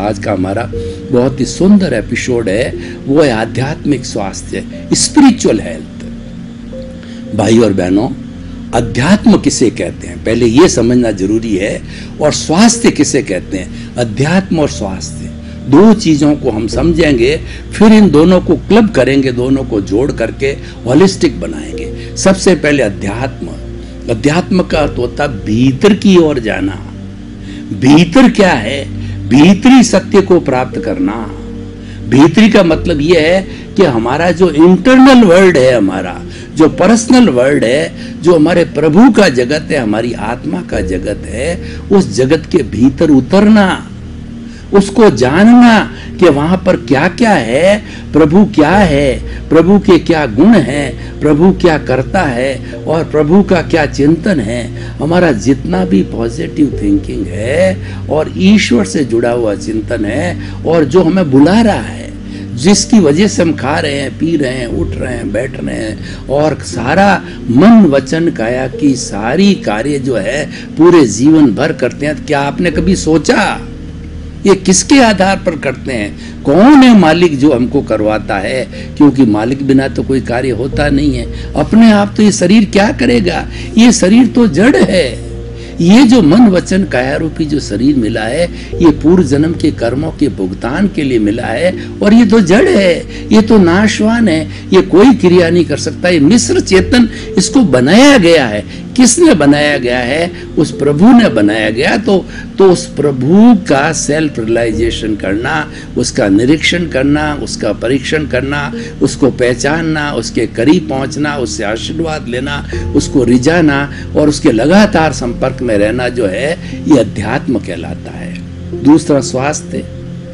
आज का हमारा बहुत ही सुंदर एपिसोड है, वो है आध्यात्मिक स्वास्थ्य, स्पिरिचुअल हेल्थ। भाई और बहनों, अध्यात्म किसे कहते हैं पहले ये समझना जरूरी है, और स्वास्थ्य किसे कहते हैं। अध्यात्म और स्वास्थ्य दो चीजों को हम समझेंगे, फिर इन दोनों को क्लब करेंगे, दोनों को जोड़ करके होलिस्टिक बनाएंगे। सबसे पहले अध्यात्म। अध्यात्म का अर्थ होता है भीतर की ओर जाना। भीतर क्या है? भीतरी सत्य को प्राप्त करना। भीतरी का मतलब यह है कि हमारा जो इंटरनल वर्ल्ड है, हमारा जो पर्सनल वर्ल्ड है, जो हमारे प्रभु का जगत है, हमारी आत्मा का जगत है, उस जगत के भीतर उतरना, उसको जानना कि वहां पर क्या क्या है, प्रभु क्या है, प्रभु के क्या गुण हैं, प्रभु क्या करता है और प्रभु का क्या चिंतन है। हमारा जितना भी पॉजिटिव थिंकिंग है और ईश्वर से जुड़ा हुआ चिंतन है, और जो हमें बुला रहा है, जिसकी वजह से हम खा रहे हैं, पी रहे हैं, उठ रहे हैं, बैठ रहे हैं, और सारा मन वचन काया की सारी कार्य जो है पूरे जीवन भर करते हैं। क्या आपने कभी सोचा ये किसके आधार पर करते हैं? कौन है मालिक जो हमको करवाता है? क्योंकि मालिक बिना तो कोई कार्य होता नहीं है। अपने आप तो ये शरीर क्या करेगा? ये शरीर तो जड़ है। ये जो मन वचन काया रूपी जो शरीर मिला है, ये पूर्व जन्म के कर्मों के भुगतान के लिए मिला है, और ये तो जड़ है, ये तो नाशवान है, ये कोई क्रिया नहीं कर सकता। ये मिश्र चेतन, इसको बनाया गया है। किसने बनाया गया है? उस प्रभु ने बनाया गया। तो उस प्रभु का सेल्फ रियलाइजेशन करना, उसका निरीक्षण करना, उसका परीक्षण करना, उसको पहचानना, उसके करीब पहुंचना, उससे आशीर्वाद लेना, उसको रिझाना और उसके लगातार संपर्क में रहना जो है, ये अध्यात्म कहलाता है। दूसरा स्वास्थ्य,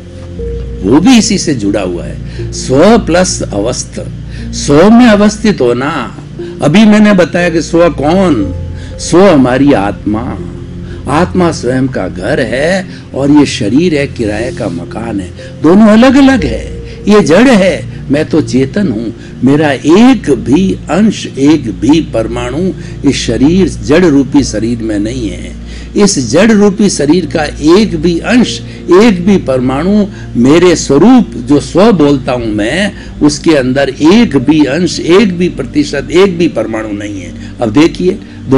वो भी इसी से जुड़ा हुआ है। स्व प्लस अवस्थ, स्व में अवस्थित होना। अभी मैंने बताया कि स्व कौन? स्व हमारी आत्मा। आत्मा स्वयं का घर है और ये शरीर है, किराए का मकान है। दोनों अलग अलग है। ये जड़ है, मैं तो चेतन हूं। मेरा एक भी अंश, एक भी परमाणु इस शरीर, जड़ रूपी शरीर में नहीं है। इस जड़ रूपी शरीर का एक भी अंश, एक भी परमाणु मेरे स्वरूप जो स्व बोलता हूं मैं, उसके अंदर एक भी अंश, एक भी प्रतिशत, एक भी परमाणु नहीं है। अब देखिए,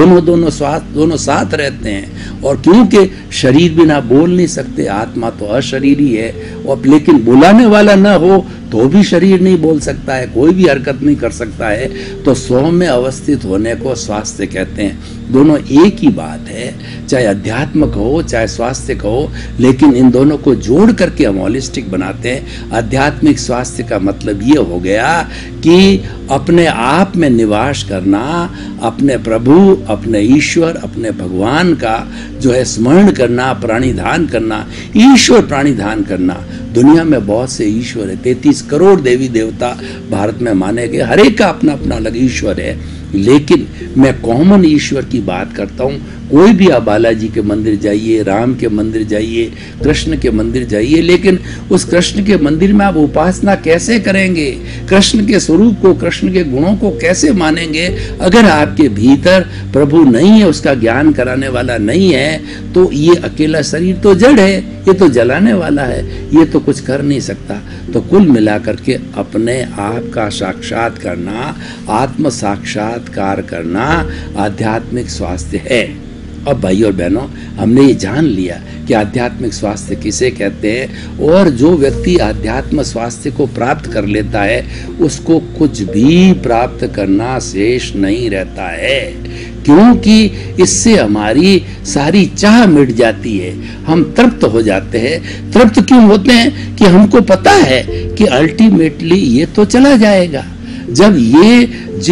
दोनों साथ रहते हैं। और क्योंकि शरीर बिना बोल नहीं सकते, आत्मा तो अशरीर ही है, और लेकिन बुलाने वाला ना हो तो भी शरीर नहीं बोल सकता है, कोई भी हरकत नहीं कर सकता है। तो स्व में अवस्थित होने को स्वास्थ्य कहते हैं। दोनों एक ही बात है, चाहे अध्यात्म कहो चाहे स्वास्थ्य कहो, लेकिन इन दोनों को जोड़ करके हम होलिस्टिक बनाते हैं। आध्यात्मिक स्वास्थ्य का मतलब ये हो गया कि अपने आप में निवास करना, अपने प्रभु, अपने ईश्वर, अपने भगवान का जो है स्मरण करना, प्राणिधान करना, ईश्वर प्राणिधान करना। दुनिया में बहुत से ईश्वर है, 33 करोड़ देवी देवता भारत में माने गए, हर एक का अपना अपना अलग ईश्वर है। लेकिन मैं कॉमन ईश्वर की बात करता हूँ। कोई भी आप बालाजी के मंदिर जाइए, राम के मंदिर जाइए, कृष्ण के मंदिर जाइए, लेकिन उस कृष्ण के मंदिर में आप उपासना कैसे करेंगे? कृष्ण के स्वरूप को, कृष्ण के गुणों को कैसे मानेंगे? अगर आपके भीतर प्रभु नहीं है, उसका ज्ञान कराने वाला नहीं है, तो ये अकेला शरीर तो जड़ है, ये तो जलाने वाला है, ये तो कुछ कर नहीं सकता। तो कुल मिलाकर के अपने आप का साक्षात करना, आत्म साक्षात्कार करना आध्यात्मिक स्वास्थ्य है। अब भाई और बहनों, हमने ये जान लिया कि आध्यात्मिक स्वास्थ्य किसे कहते हैं, और जो व्यक्ति आध्यात्म स्वास्थ्य को प्राप्त कर लेता है, उसको कुछ भी प्राप्त करना शेष नहीं रहता है, क्योंकि इससे हमारी सारी चाह मिट जाती है। हम तृप्त हो जाते हैं। तृप्त क्यों होते हैं? कि हमको पता है कि अल्टीमेटली ये तो चला जाएगा। जब ये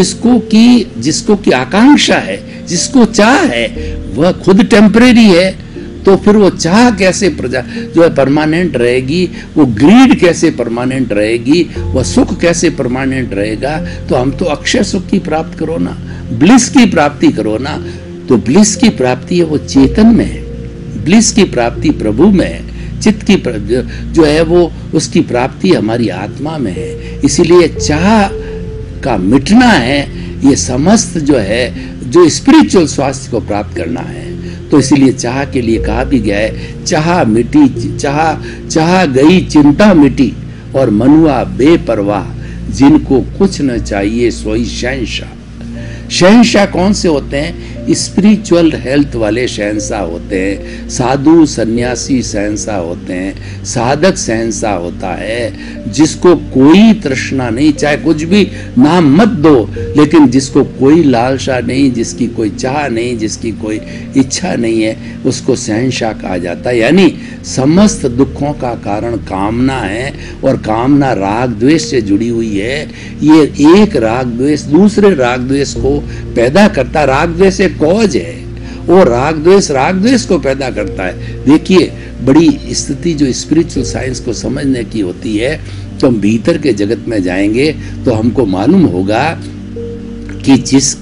जिसको की आकांक्षा है, जिसको चाह है, वह खुद टेम्परेरी है, तो फिर वो चाह कैसे जो है परमानेंट रहेगी? वो ग्रीड कैसे परमानेंट रहेगी? वह सुख कैसे परमानेंट रहेगा? तो हम तो अक्षय सुख की प्राप्त करो ना, ब्लिस की प्राप्ति करो ना। तो ब्लिस की प्राप्ति है वो चेतन में है, ब्लिस की प्राप्ति प्रभु में है, चित्त की जो है वो उसकी प्राप्ति हमारी आत्मा में है। इसीलिए चाह का मिटना है, ये समस्त जो है, जो स्पिरिचुअल स्वास्थ्य को प्राप्त करना है। तो इसीलिए चाह के लिए कहा भी गया है, चाह मिटी चाह गई चिंता मिटी, और मनुआ बेपरवाह, जिनको कुछ न चाहिए सोई शहंशाह। शहंशाह कौन से होते हैं? स्पिरिचुअल हेल्थ वाले शहंशाह होते हैं, साधु सन्यासी शहंशाह होते हैं, साधक शहंशाह होता है, जिसको कोई तृष्णा नहीं, चाहे कुछ भी नाम मत दो, लेकिन जिसको कोई लालसा नहीं, जिसकी कोई चाह नहीं, जिसकी कोई इच्छा नहीं है, उसको शहंशाह कहा जाता है। यानी समस्त दुखों का कारण कामना है, और कामना राग द्वेष से जुड़ी हुई है। ये एक राग द्वेष दूसरे राग द्वेष को पैदा करता, राग द्वेष एक कॉज है, और राग द्वेष को पैदा करता है। देखिए, बड़ी स्थिति जो स्पिरिचुअल साइंस को समझने की होती है, तो हम भीतर के जगत में जाएंगे तो हमको मालूम होगा कि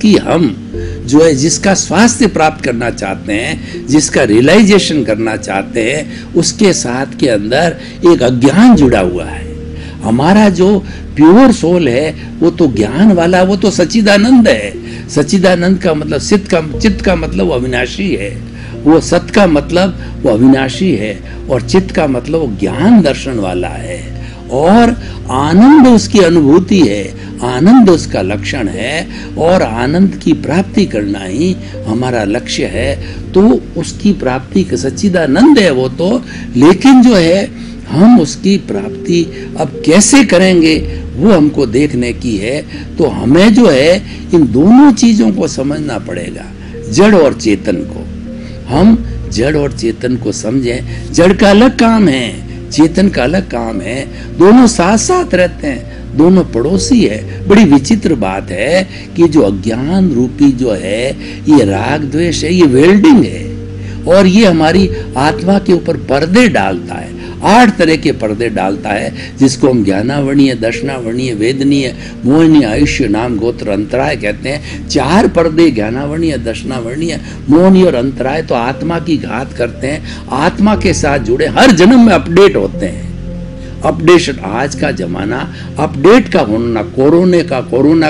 जिसका स्वास्थ्य प्राप्त करना चाहते हैं, जिसका रियलाइजेशन करना चाहते हैं, उसके साथ के अंदर एक अज्ञान जुड़ा हुआ है। हमारा जो प्योर सोल है वो तो ज्ञान वाला, वो तो सच्चिदानंद है। सच्चिदानंद का मतलब चित्त का मतलब वो अविनाशी है, वो सत का मतलब वो अविनाशी है, और चित्त का मतलब वो ज्ञान दर्शन वाला है, और आनंद उसकी अनुभूति है, आनंद उसका लक्षण है, और आनंद की प्राप्ति करना ही हमारा लक्ष्य है। तो उसकी प्राप्ति सच्चिदानंद है वो तो, लेकिन जो है हम उसकी प्राप्ति अब कैसे करेंगे वो हमको देखने की है। तो हमें जो है इन दोनों चीजों को समझना पड़ेगा, जड़ और चेतन को। हम जड़ और चेतन को समझें। जड़ का अलग काम है, चेतन का अलग काम है, दोनों साथ साथ रहते हैं, दोनों पड़ोसी है। बड़ी विचित्र बात है कि जो अज्ञान रूपी जो है ये राग द्वेष है, ये वेल्डिंग है, और ये हमारी आत्मा के ऊपर पर्दे डालता है। 8 तरह के पर्दे डालता है, जिसको हम ज्ञानावर्णीय, दर्शनावर्णीय, वेदनीय, मोहनीय, आयुष्य, नाम, गोत्र, अंतराय कहते हैं। 4 पर्दे ज्ञानावर्णीय, दर्शनावर्णीय, मोहनीय और अंतराय तो आत्मा की घात करते हैं, आत्मा के साथ जुड़े, हर जन्म में अपडेट होते हैं। अपडेशन, आज का जमाना अपडेट का होना, कोरोना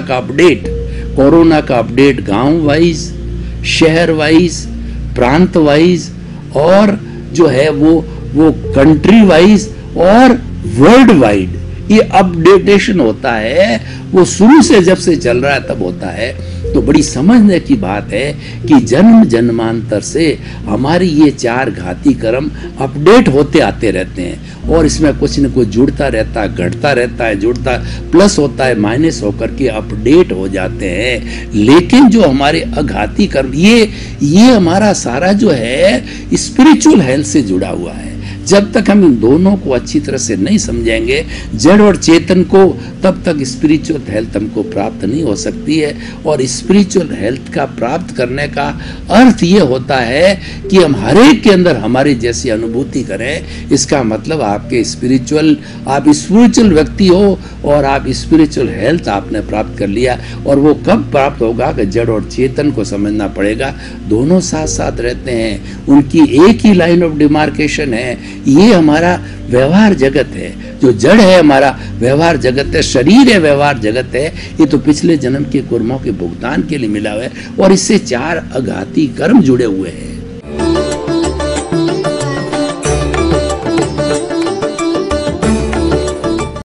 का अपडेट गांव वाइज, शहर वाइज, प्रांत वाइज, और जो है वो कंट्री वाइज और वर्ल्ड वाइड ये अपडेटेशन होता है। वो शुरू से जब से चल रहा है तब होता है। तो बड़ी समझने की बात है कि जन्म जन्मांतर से हमारी ये 4 घाती कर्म अपडेट होते आते रहते हैं, और इसमें कुछ न कुछ जुड़ता रहता है, घटता रहता है, जुड़ता प्लस होता है, माइनस होकर के अपडेट हो जाते हैं। लेकिन जो हमारे अघाती कर्म, ये हमारा सारा जो है स्पिरिचुअल हेल्थ से जुड़ा हुआ है। जब तक हम इन दोनों को अच्छी तरह से नहीं समझेंगे, जड़ और चेतन को, तब तक स्पिरिचुअल हेल्थ हमको प्राप्त नहीं हो सकती है। और स्पिरिचुअल हेल्थ का प्राप्त करने का अर्थ ये होता है कि हम हर एक के अंदर हमारी जैसी अनुभूति करें। इसका मतलब आप स्पिरिचुअल व्यक्ति हो और आप स्पिरिचुअल हेल्थ आपने प्राप्त कर लिया। और वो कब प्राप्त होगा कि जड़ और चेतन को समझना पड़ेगा, दोनों साथ साथ रहते हैं, उनकी एक ही लाइन ऑफ डिमार्केशन है। ये हमारा व्यवहार जगत है, जो जड़ है हमारा व्यवहार जगत है, शरीर है व्यवहार जगत है। ये तो पिछले जन्म के कर्मों के भुगतान के लिए मिला हुआ है, और इससे 4 अघाती कर्म जुड़े हुए हैं।